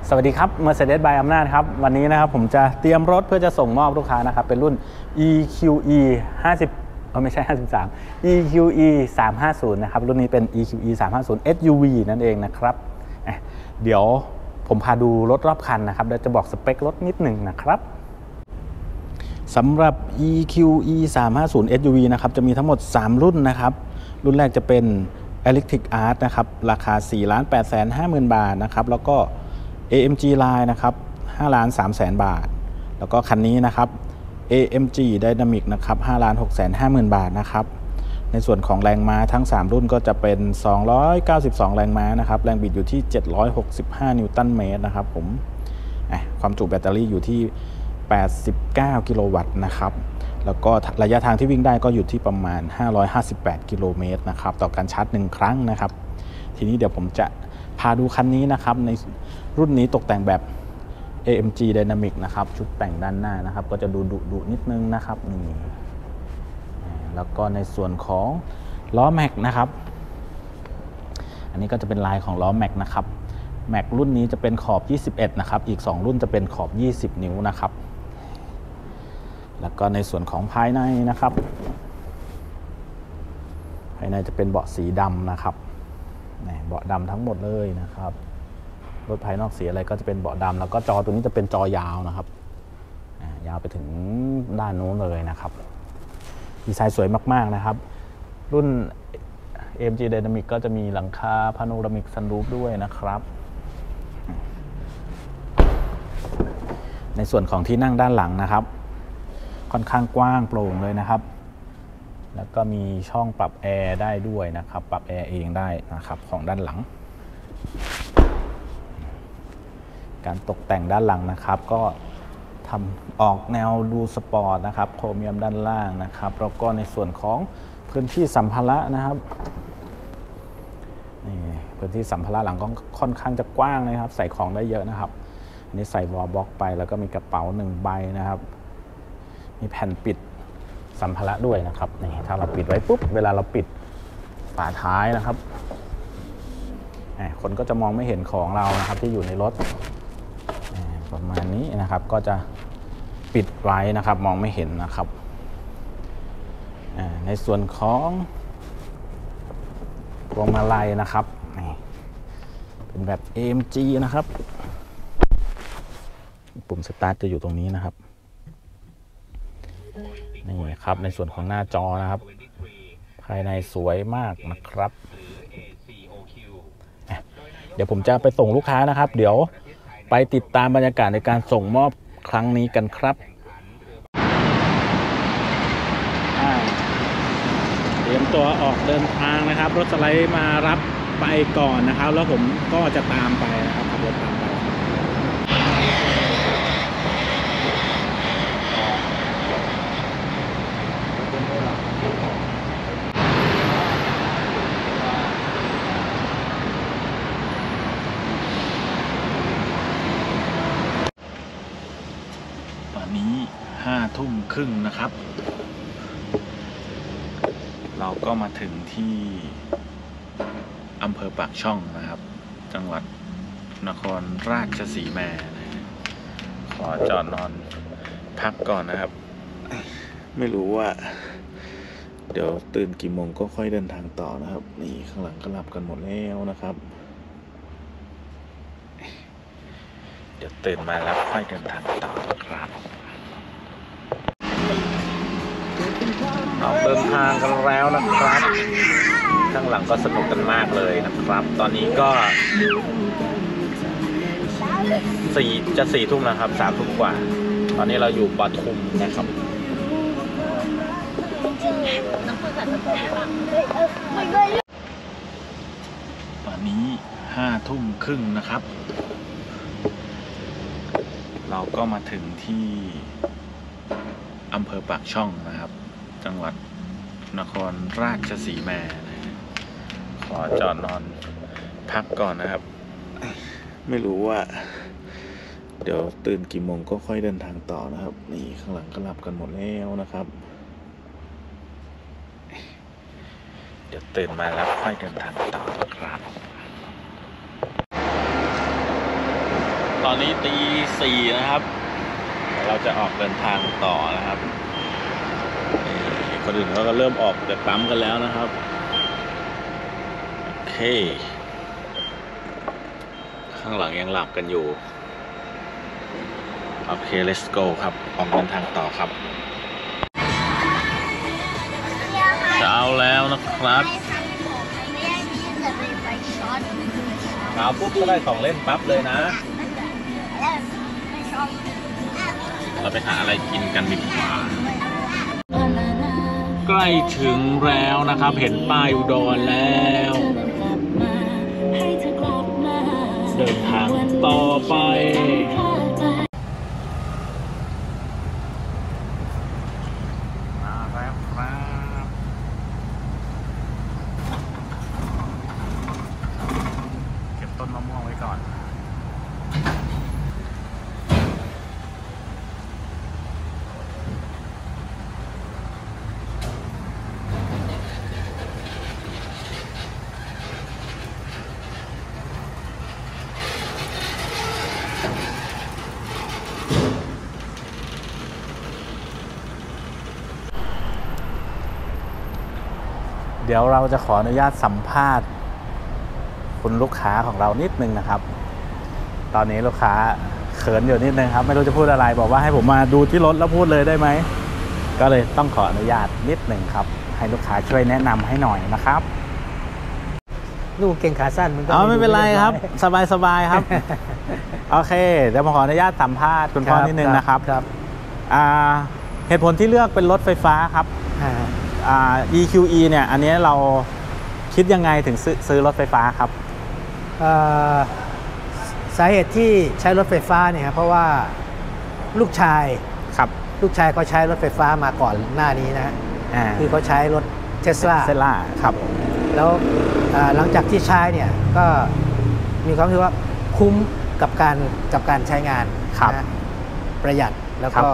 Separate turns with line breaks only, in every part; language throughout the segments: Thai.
สวัสดีครับ Mercedes by อำนาจครับวันนี้นะครับผมจะเตรียมรถเพื่อจะส่งมอบลูกค้านะครับเป็นรุ่น EQE 50ไม่ใช่53 EQE 350นะครับรุ่นนี้เป็น EQE 350 SUV นั่นเองนะครับเดี๋ยวผมพาดูรถรอบคันนะครับเดี๋ยวจะบอกสเปครถนิดหนึ่งนะครับสำหรับ EQE 350 SUV นะครับจะมีทั้งหมด3รุ่นนะครับรุ่นแรกจะเป็น Electric Art นะครับราคา 4,850,000 บาทนะครับแล้วก็ AMG Line นะครับ 5,300,000 บาทแล้วก็คันนี้นะครับ AMG Dynamic นะครับ 5,650,000 บาทนะครับในส่วนของแรงม้าทั้ง3รุ่นก็จะเป็น292แรงม้านะครับแรงบิดอยู่ที่765นิวตันเมตรนะครับผมความจุแบตเตอรี่อยู่ที่89กิโลวัตต์นะครับแล้วก็ระยะทางที่วิ่งได้ก็อยู่ที่ประมาณ558กิโลเมตรนะครับต่อการชาร์จ1ครั้งนะครับทีนี้เดี๋ยวผมจะพาดูคันนี้นะครับในรุ่นนี้ตกแต่งแบบ AMG Dynamic นะครับชุดแต่งด้านหน้านะครับก็จะดูดุนิดนึงนะครับนี่แล้วก็ในส่วนของล้อแม็กนะครับอันนี้ก็จะเป็นลายของล้อแม็กนะครับแม็กรุ่นนี้จะเป็นขอบ21นะครับอีก2รุ่นจะเป็นขอบ20นิ้วนะครับแล้วก็ในส่วนของภายในนะครับภายในจะเป็นเบาะสีดำนะครับเบาะดำทั้งหมดเลยนะครับรถภายนอกสีอะไรก็จะเป็นเบาะดำแล้วก็จอตัวนี้จะเป็นจอยาวนะครับยาวไปถึงด้านโน้นเลยนะครับดีไซน์สวยมากๆนะครับรุ่น AMG Dynamic ก็จะมีหลังคาพาโนรามิกซันรูฟด้วยนะครับในส่วนของที่นั่งด้านหลังนะครับค่อนข้างกว้างโปร่งเลยนะครับแล้วก็มีช่องปรับแอร์ได้ด้วยนะครับปรับแอร์เองได้นะครับของด้านหลังการตกแต่งด้านหลังนะครับก็ทำออกแนวดูสปอร์ตนะครับโครเมียมด้านล่างนะครับแล้วก็ในส่วนของพื้นที่สัมภาระนะครับนี่พื้นที่สัมภาระหลังก็ค่อนข้างจะกว้างนะครับใส่ของได้เยอะนะครับอันนี้ใส่วอลบ็อกไปแล้วก็มีกระเป๋า1ใบนะครับมีแผ่นปิดสัมภาระด้วยนะครับนี่ถ้าเราปิดไว้ปุ๊บเวลาเราปิดฝาท้ายนะครับคนก็จะมองไม่เห็นของเรานะครับที่อยู่ในรถประมาณนี้นะครับก็จะปิดไว้นะครับมองไม่เห็นนะครับในส่วนของพวงมาลัยนะครับเป็นแบบ AMG นะครับปุ่มสตาร์ทจะอยู่ตรงนี้นะครับนี่ครับในส่วนของหน้าจอนะครับภายในสวยมากนะครับเดี๋ยวผมจะไปส่งลูกค้านะครับเดี๋ยวไปติดตามบรรยากาศในการส่งมอบครั้งนี้กันครับเตรียมตัวออกเดินทางนะครับรถสไลด์มารับไปก่อนนะครับแล้วผมก็จะตามไปนะครับขับรถตามไปตอนนี้5 ทุ่มครึ่งนะครับเราก็มาถึงที่อำเภอปากช่องนะครับจังหวัดนครราชสีมาขอจอดนอนพักก่อนนะครับไม่รู้ว่าเดี๋ยวตื่นกี่โมงก็ค่อยเดินทางต่อนะครับนี่ข้างหลังก็หลับกันหมดแล้วนะครับเดี๋ยวตื่นมาแล้วค่อยเดินทางต่อครับเราเดินทางกันแล้วนะครับข้างหลังก็สนุกกันมากเลยนะครับตอนนี้ก็4 ทุ่มนะครับ3 ทุ่มกว่าตอนนี้เราอยู่ปทุมนะครับตอนนี้5 ทุ่มครึ่งนะครับเราก็มาถึงที่อำเภอปากช่องนะครับจังหวัดนครราชสีมาขอจอดนอนพักก่อนนะครับไม่รู้ว่าเดี๋ยวตื่นกี่โมงก็ค่อยเดินทางต่อนะครับนี่ข้างหลังก็หลับกันหมดแล้วนะครับเดี๋ยวตื่นมาแล้วค่อยเดินทางต่อครับตอนนี้ตี 4นะครับเราจะออกเดินทางต่อนะครับคนอื่นเขาก็เริ่มออกจากปั๊มกันแล้วนะครับโอเคข้างหลังยังหลับกันอยู่โอเค let's go ครับออกเดินทางต่อครับเช้าแล้วนะครับมาปุ๊บก็ได้ของเล่นปั๊บเลยนะเราไปหาอะไรกินกันดีกว่าใกล้ถึงแล้วนะครับเห็นป้ายอุดรแล้วเดินทางต่อไปมาแล้วครับเก็บต้นมะม่วงไว้ก่อนเดี๋ยวเราจะขออนุญาตสัมภาษณ์คุณลูกค้าของเรานิดนึงนะครับตอนนี้ลูกค้าเขินอยู่นิดนึงครับไม่รู้จะพูดอะไรบอกว่าให้ผมมาดูที่รถแล้วพูดเลยได้ไหมก็เลยต้องขออนุญาตนิดนึงครับให้ลูกค้าช่วยแนะนำให้หน่อยนะครับ
ลูกเก่งขาสั้นมันก็
ไม่เป็นไรครับสบายครับโอเคเดี๋ยวผมขออนุญาตสัมภาษณ์คุณพ่อนิดนึงนะครับเหตุผลที่เลือกเป็นรถไฟฟ้าครับEQE เนี่ยอันนี้เราคิดยังไงถึงซื้อรถไฟฟ้าครับ
สาเหตุที่ใช้รถไฟฟ้าเนี่ยครับเพราะว่าลูกชายเขาใช้รถไฟฟ้ามาก่อนหน้านี้นะคือเขาใช้รถเทสลา
ครับ
แล้วหลังจากที่ใช้เนี่ยก็มีความรู้สึกว่าคุ้มกับการใช้งานนะประหยัดแล้วก็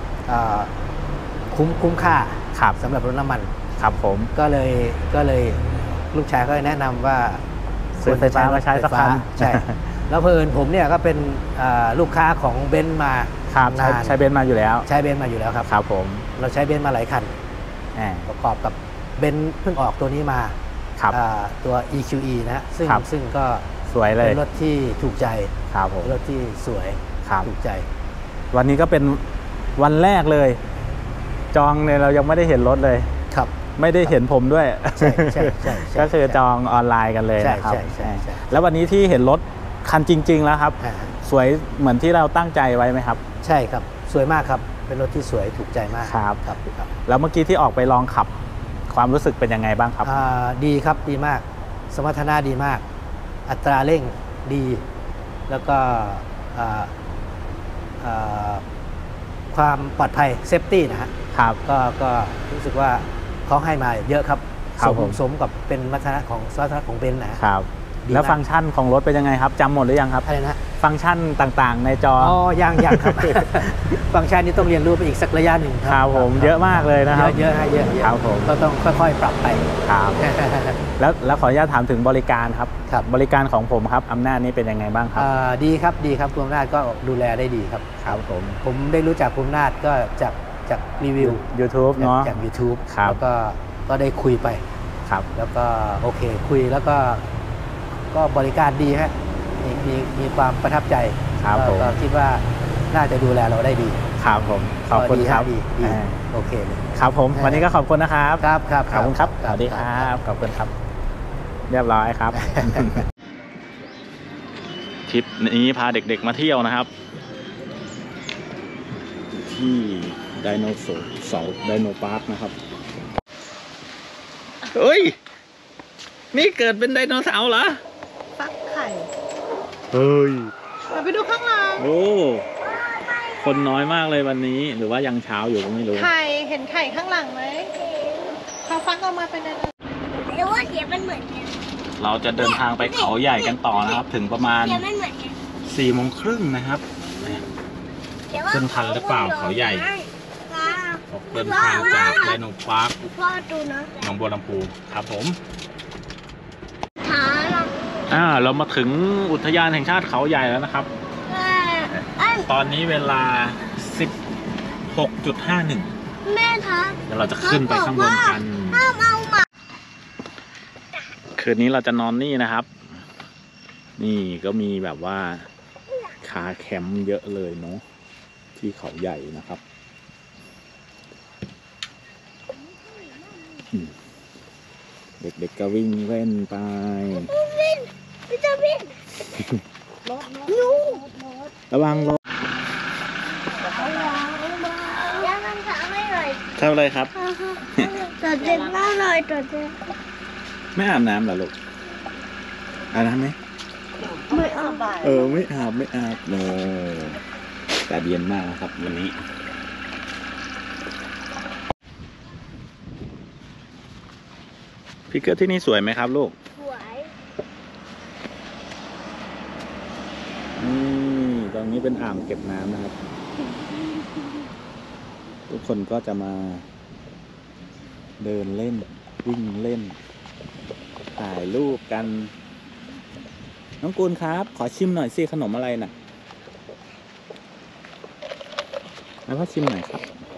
คุ้มค่าสำหรับรถน้ำมัน
ครับผม
ก็เลยลูกชายก็แนะนำว่า
ซื้อไฟฟ้ามาใช้สักคัน
ใช่แล้วเพิ่นผมเนี่ยก็เป็นลูกค้าของเบนซ์มา
นานใช้เบนซ์มาอยู่แล้ว
ครับ
ครับผม
เราใช้เบนซ์มาหลายคันประกอบกับเบนซ์เพิ่งออกตัวนี้มาตัว EQE นะซึ่งก็
สวยเลย
เป็นรถที่ถูกใจ
ครับผม
รถที่สวยถูกใจ
วันนี้ก็เป็นวันแรกเลยจองเนี่ยเรายังไม่ได้เห็นรถเลย
ครับ
ไม่ได้เห็นผมด้วย
ใช่
ก็คือจองออนไลน์กันเลยนะครับแล้ววันนี้ที่เห็นรถคันจริงๆแล้วครับสวยเหมือนที่เราตั้งใจไว้ไหมครับ
ใช่ครับสวยมากครับเป็นรถที่สวยถูกใจมาก
ครับแล้วเมื่อกี้ที่ออกไปลองขับความรู้สึกเป็นยังไงบ้างครับ
ดีครับดีมากสมรรถนะดีมากอัตราเร่งดีแล้วก็ความปลอดภัยเซฟตี้นะฮะก็รู้สึกว่าเขาให้มาเยอะครับสมกับเป็นวัฒนธรรมของเบนซ์นะครับ
แล้วฟังก์ชันของรถเป็นยังไงครับจำหมดหรือยังครับ
อะไรนะ
ฟังก์ชันต่างๆในจอ
ยังครับ ฟังก์ชันนี้ต้องเรียนรู้ไปอีกสักระยะหนึ่ง
ครับผมเยอะมากเลยนะครับ
เยอะ
ครับผม
ก็ต้องค่อยๆปรับไป
ครับแล้วขออนุญาตถามถึงบริการครับบริการของผมครับอำนาจนี้เป็นยังไงบ้างครับ
ดีครับคุณอำนาจก็ดูแลได้ดีครับ
ครับ
ผมได้รู้จักคุณอำนาจก็จากรีวิว
YouTube เนาะ
จาก YouTube แล้วก็ได้คุยไป
ครับ
แล้วก็โอเคคุยแล้วก็บริการดีฮะมีความประทับใจก็คิดว่าน่าจะดูแลเราได้ดี
ครับผมขอบคุณครับ
ดีโอเคเลย
ครับผมวันนี้ก็ขอบคุณนะครับ
ครับ
ขอบคุณครับสวัสดีครับขอบคุณครับเรียบร้อยครับทริปนี้พาเด็กๆมาเที่ยวนะครับที่ไดโนเสาร์ไดโนพาร์คนะครับเฮ้ยนี่เกิดเป็นไดโนเสาร์เหรอ
ฟักไข่
เฮ้ย
ไปดูข้างหลัง
โอ้คนน้อยมากเลยวันนี้หรือว่ายังเช้าอยู่ก็ไม่รู้
ไข่เห็นไข่ข้างหลังไหมเขาฟักออกมาเป็นอะไร
หรือว่าเสียมันเหมือนกัน
เราจะเดินทางไปเขาใหญ่กันต่อนะครับถึงประมาณ4:30นะครับขึ้นทันหรือเปล่าเขาใหญ่เดินทางจากไดโนพาร์คหนองบัวลำพูครับผมเรามาถึงอุทยานแห่งชาติเขาใหญ่แล้วนะครับตอนนี้เวลา 16.51
แม่ครับ
เดี๋ยวเราจะขึ้นไปข้างบนกัน
ห้ามเอาหมา
คืนนี้เราจะนอนนี่นะครับ นี่ก็มีแบบว่าคาแคมป์เยอะเลยเนาะที่เขาใหญ่นะครับเด็กๆก็วิ่งเล่นไป
พี่จะวิ่งยู
ระวังรถ
ย่ามันถามไม่หน่อย
ทำอะไรครับ
ตัวเด็กมากเลยตัวเด็ก
ไม่อาบน้ำเหรอลูกอาบน้ำไหม
ไม่เอาไป
ไม่อาบโนแต่เย็นมากนะครับวันนี้พี่เกิดที่นี่สวยไหมครับลูก
สวย
นี่ตรงนี้เป็นอ่างเก็บน้ำนะครับ ทุกคนก็จะมาเดินเล่นวิ่งเล่นถ่ายรูปกันน้องกูลครับ ขอชิมหน่อยสิขนมอะไรน่ะแล้วก็ชิมหน่อยครับ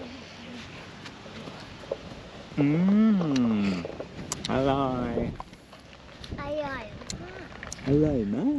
อร่อย
อร่อย
อร่อยมาก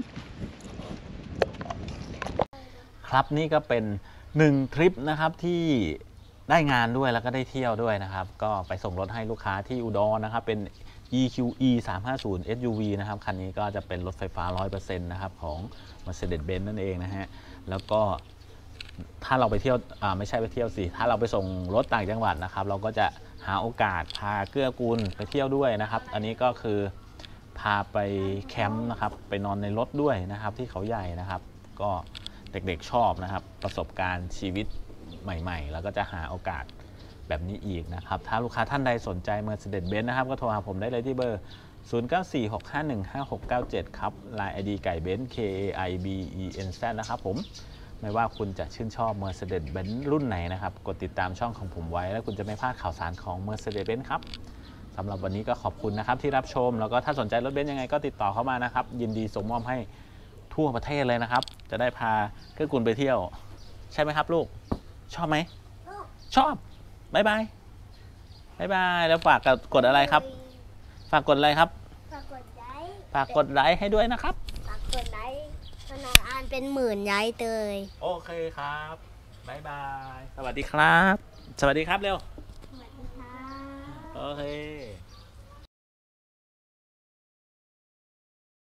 ครับนี่ก็เป็น1ทริปนะครับที่ได้งานด้วยแล้วก็ได้เที่ยวด้วยนะครับก็ไปส่งรถให้ลูกค้าที่อุดรนะครับเป็น EQE 350 SUV นะครับคันนี้ก็จะเป็นรถไฟฟ้า 100% นะครับของ Mercedes-Benz นั่นเองนะฮะแล้วก็ถ้าเราไปเที่ยวไม่ใช่ไปเที่ยวสิถ้าเราไปส่งรถต่างจังหวัดนะครับเราก็จะหาโอกาสพาเกื้อกูลไปเที่ยวด้วยนะครับอันนี้ก็คือพาไปแคมป์นะครับไปนอนในรถด้วยนะครับที่เขาใหญ่นะครับก็เด็กๆชอบนะครับประสบการณ์ชีวิตใหม่ๆแล้วก็จะหาโอกาสแบบนี้อีกนะครับถ้าลูกค้าท่านใดสนใจ Mercedes-Benz นะครับก็โทรหาผมได้เลยที่เบอร์ 0946515697 ครับ Line ID ไก่เบนซ์ KAIBENZ นะครับผมไม่ว่าคุณจะชื่นชอบ Mercedes-Benz รุ่นไหนนะครับกดติดตามช่องของผมไว้แล้วคุณจะไม่พลาดข่าวสารของ Mercedes-Benz ครับสำหรับวันนี้ก็ขอบคุณนะครับที่รับชมแล้วก็ถ้าสนใจรถเบนซ์ยังไงก็ติดต่อเข้ามานะครับยินดีส่งมอบให้ทั่วประเทศเลยนะครับจะได้พาเกื้อกูลไปเที่ยวใช่ไหมครับลูกชอบไหมชอบบ๊ายบายบ๊ายบายแล้วฝากกดอะไรครับฝากกดอะไรครับฝากกดไลค์ให้ด้วยนะครับ
ฝากกดไลค์ขนาดอ่านเป็นหมื่นไลค์เลย
โอเคครับบ๊ายบายสวัสดีครับสวัสดีครับเร็ว
สวัสดีค่ะ
โอเค